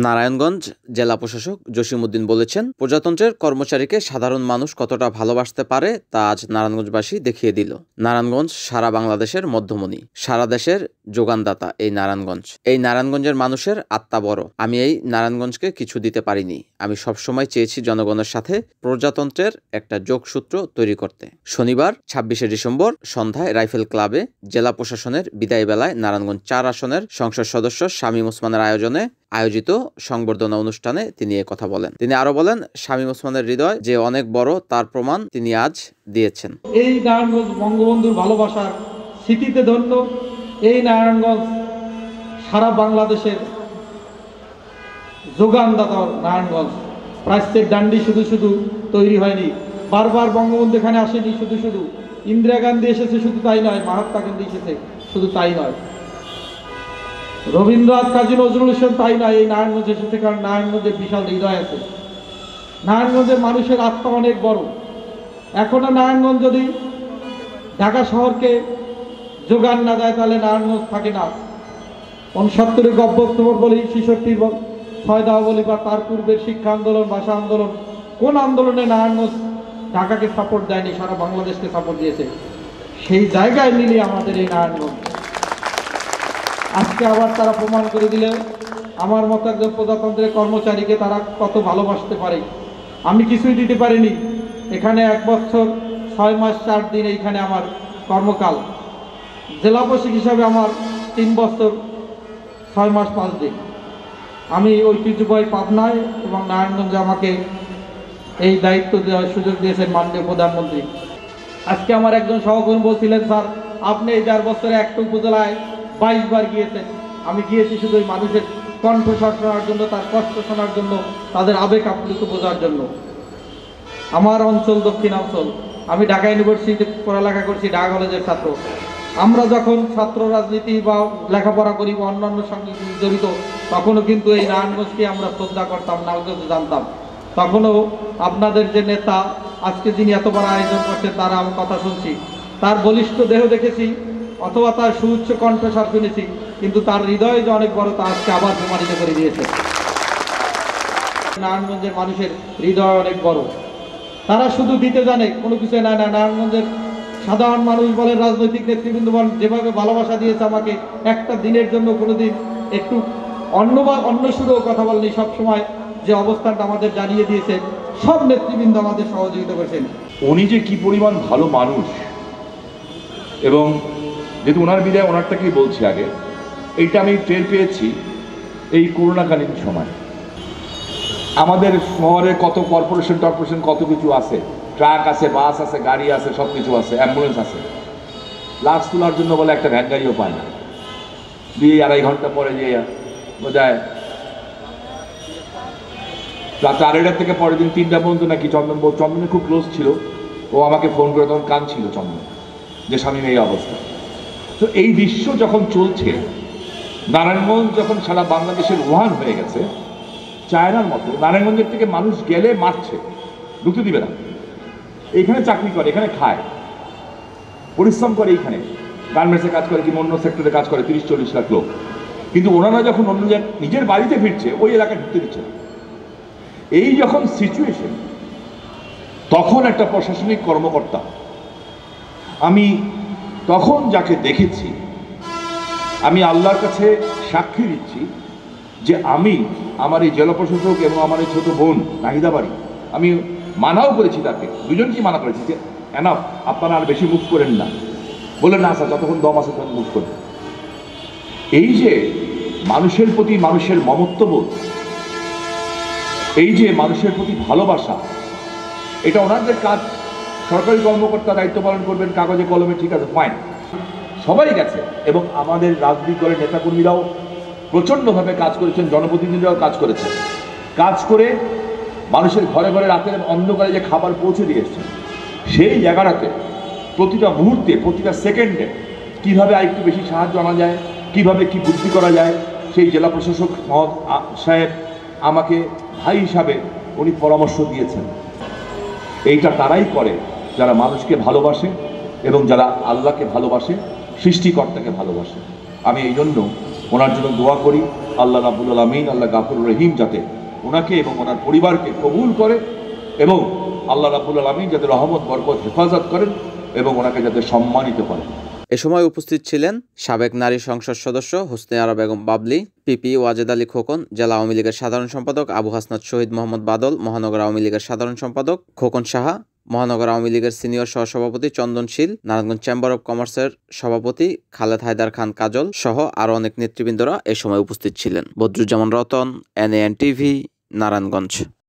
নারায়ণগঞ্জ জেলা প্রশাসক জসিমউদ্দিন বলেছেন, প্রজাতন্ত্রের কর্মচারীকে সাধারণ মানুষ কতটা ভালোবাসতে পারে তা আজ নারায়ণগঞ্জবাসী দেখিয়ে দিল। নারায়ণগঞ্জ সারা বাংলাদেশের মধ্যমণি, সারা দেশের যোগানদাতা এই নারায়ণগঞ্জ। এই নারায়ণগঞ্জের মানুষের আত্মা বড়। আমি এই নারায়ণগঞ্জকে কিছু দিতে পারিনি। আমি সবসময় চেয়েছি জনগণের সাথে প্রজাতন্ত্রের একটা যোগসূত্র তৈরি করতে। শনিবার ২৬শে ডিসেম্বর সন্ধ্যায় রাইফেল ক্লাবে জেলা প্রশাসনের বিদায় বেলায় নারায়ণগঞ্জ ৪ আসনের সংসদ সদস্য শামীম ওসমানের আয়োজিত সংবর্ধনা অনুষ্ঠানে তিনি কথা বলেন। তিনি আরো বলেন, শামীম ওসমানের হৃদয় যে অনেক বড় তার প্রমাণ তিনি আজ দিয়েছেন। এই নারায়ণগঞ্জ বঙ্গবন্ধুর ভালোবাসার স্মৃতিতে ধন্য। এই নারায়ণগঞ্জ সারা বাংলাদেশের যোগানদাতা। নারায়ণগঞ্জ প্রাচ্যের ডান্ডি শুধু তৈরি হয়নি, বারবার বঙ্গবন্ধু এখানে আসেনি শুধু ইন্দিরা গান্ধী এসেছে শুধু তাই নয়, মহাত্মা গান্ধী এসেছে শুধু তাই নয়, রবীন্দ্রনাথ কাজী নজরুল ইসলাম তাই নয়, এই নারায়ণগঞ্জ এসেছে কারণ নারায়ণগঞ্জের বিশাল হৃদয় আছে। নারায়ণগঞ্জের মানুষের আত্মা অনেক বড়। এখনো নারায়ণগঞ্জ যদি ঢাকা শহরকে যোগান না দেয় তাহলে নারায়ণগঞ্জ থাকে না। ৬৯ অভ্যর্থবর বলি, ৬৬ ছয়দাহ বলি বা তার পূর্বের শিক্ষা আন্দোলন, ভাষা আন্দোলন, কোন আন্দোলনে নারায়ণগঞ্জ ঢাকাকে সাপোর্ট দেয়নি, সারা বাংলাদেশকে সাপোর্ট দিয়েছে। সেই জায়গায় মিলিয়ে আমাদের এই নারায়ণগঞ্জ আজকে আবার তারা প্রমাণ করে দিলে আমার মতো একজন প্রজাতন্ত্রের কর্মচারীকে তারা কত ভালোবাসতে পারে। আমি কিছুই দিতে পারিনি। এখানে ১ বছর ৬ মাস ৪ দিন এইখানে আমার কর্মকাল। জেলা প্রশাসক হিসাবে আমার ৩ বছর ৬ মাস ৫ দিন। আমি ঐতিহ্যবাহী পাবনায় এবং নারায়ণগঞ্জে আমাকে এই দায়িত্ব দেওয়ার সুযোগ দিয়েছেন মাননীয় প্রধানমন্ত্রী। আজকে আমার একজন সহকর্মী বলছিলেন, স্যার আপনি এই ৪ বছরে একটা উপজেলায় ২২ বার গিয়েছেন। আমি গিয়েছি শুধু ওই মানুষের কণ্ঠস্বর শোনার জন্য, তার কষ্ট শোনার জন্য, তাদের আবেগ আপ্লুত বোঝার জন্য। আমার অঞ্চল দক্ষিণাঞ্চল। আমি ঢাকা ইউনিভার্সিটিতে পড়ালেখা করছি, ঢাকা কলেজের ছাত্র। আমরা যখন ছাত্র রাজনীতি বা লেখাপড়া করি বা অন্যান্য সঙ্গে জড়িত, তখনও কিন্তু এই নারায়ণগঞ্জকে আমরা শ্রদ্ধা করতাম, নারায়ণগঞ্জ জানতাম। তখনও আপনাদের যে নেতা আজকে যিনি এত বড় আয়োজন করছেন তারা আমার কথা শুনছি, তার বলিষ্ঠ দেহ দেখেছি অথবা তার সুউচ্চ কণ্ঠস্বর শুনেছি, কিন্তু তার হৃদয় যে অনেক বড় তা আজকে আবার প্রমাণিত করে দিয়েছে। নারায়ণগঞ্জের মানুষের হৃদয় অনেক বড়। তারা শুধু দিতে জানে, কোনো কিছু না। নারায়ণগঞ্জের সাধারণ মানুষ বলেন, রাজনৈতিক নেতৃবৃন্দ বলেন, যেভাবে ভালোবাসা দিয়েছে আমাকে, একটা দিনের জন্য কোনোদিন একটু অন্য সুরেও কথা বলেনি। সবসময় যে অবস্থানটা আমাদের জানিয়ে দিয়েছে, সব নেতৃবৃন্দ আমাদের সহযোগিতা করেছেন। উনি যে কি পরিমাণ ভালো মানুষ, এবং যেহেতু ওনার বিদায় ওনারটাকেই বলছি আগে, এইটা আমি টের পেয়েছি এই করোনাকালীন সময়। আমাদের শহরে কত কর্পোরেশন কত কিছু আছে, ট্রাক আছে, বাস আছে, গাড়ি আছে, সব কিছু আছে, অ্যাম্বুলেন্স আছে। লাশ তোলার জন্য বলে একটা ভ্যান গাড়িও পায় না। ২-২.৫ ঘন্টা পরে যে বোঝায় রাত ৮:৩০ থেকে পরের দিন ৩টা পর্যন্ত নাকি চন্দনের খুব ক্লোজ ছিল, ও আমাকে ফোন করে তখন কাঁদছিল চন্দন, যে স্বামী এই অবস্থা। তো এই দৃশ্য যখন চলছে, নারায়ণগঞ্জ যখন সারা বাংলাদেশের ওয়ান হয়ে গেছে, চায়নার মতো নারায়ণগঞ্জের থেকে মানুষ গেলে মারছে, ঢুকতে দিবে না। এইখানে চাকরি করে, এখানে খায়, পরিশ্রম করে, এইখানে গার্মেন্টসে কাজ করে, কি অন্য সেক্টরে কাজ করে ৩০-৪০ লাখ লোক, কিন্তু ওনারা যখন অন্য নিজের বাড়িতে ফিরছে, ওই এলাকায় ঢুকতে দিচ্ছে না। এই যখন সিচুয়েশন, তখন একটা প্রশাসনিক কর্মকর্তা, আমি তখন যাকে দেখেছি, আমি আল্লাহর কাছে সাক্ষী দিচ্ছি যে আমি আমার এই জেলা প্রশাসক এবং আমার এই ছোটো বোন নাহিদা বাড়ি, আমি মানাও করেছি, তাকে দুজনকেই মানা করেছি যে এনাফ, আপনারা আর বেশি মুভ করেন না। বলে না স্যার, যতক্ষণ দম আছে তখন মুভ করেন। এই যে মানুষের প্রতি মানুষের মমত্ববোধ, এই যে মানুষের প্রতি ভালোবাসা, এটা ওনাদের কাজ। সরকারি কর্মকর্তা দায়িত্ব পালন করবেন কাগজে কলমে, ঠিক আছে, ফাইন, সবাই গেছে। এবং আমাদের রাজনৈতিক দলের নেতাকর্মীরাও প্রচণ্ডভাবে কাজ করেছেন, জনপ্রতিনিধিরাও কাজ করেছেন। কাজ করে মানুষের ঘরে ঘরে রাতের অন্ধকারে যে খাবার পৌঁছে দিয়ে এসছেন, সেই জায়গাটাতে প্রতিটা মুহূর্তে, প্রতিটা সেকেন্ডে কীভাবে আরেকটু বেশি সাহায্য আনা যায়, কীভাবে কি বুদ্ধি করা যায়, সেই জেলা প্রশাসক সাহেব আমাকে ভাই হিসাবে উনি পরামর্শ দিয়েছেন। এইটা তারাই করে যারা মানুষকে ভালোবাসে এবং যারা আল্লাহকে ভালোবাসে, সৃষ্টিকর্তাকে ভালোবাসে। আমি এই জন্য ওনার জন্য দোয়া করি আল্লাহ রাব্বুল আলামিন, আল্লাহ গাফুর রহিম যাতে ওনাকে এবং ওনার পরিবারকে কবুল করে এবং আল্লাহ রাব্বুল আলামিন যাতে রহমত বরকত হেফাজত করেন এবং ওনাকে যাতে সম্মানিত করেন। এ সময় উপস্থিত ছিলেন সাবেক নারী সংসদ সদস্য হোসনে আরা বেগম বাবলি, পিপি ওয়াজেদ আলী খোকন, জেলা আওয়ামী লীগের সাধারণ সম্পাদক আবু হাসনাত শহীদ মোহাম্মদ বাদল, মহানগর আওয়ামী লীগের সাধারণ সম্পাদক খোকন সাহা, মহানগর আওয়ামী লীগের সিনিয়র সহসভাপতি চন্দন শীল, নারায়ণগঞ্জ চেম্বার অব কমার্সের সভাপতি খালেদ হায়দার খান কাজল সহ আরও অনেক নেতৃবৃন্দরা এ সময় উপস্থিত ছিলেন। Badruzzaman Ratan, NAN TV, Narayanganj.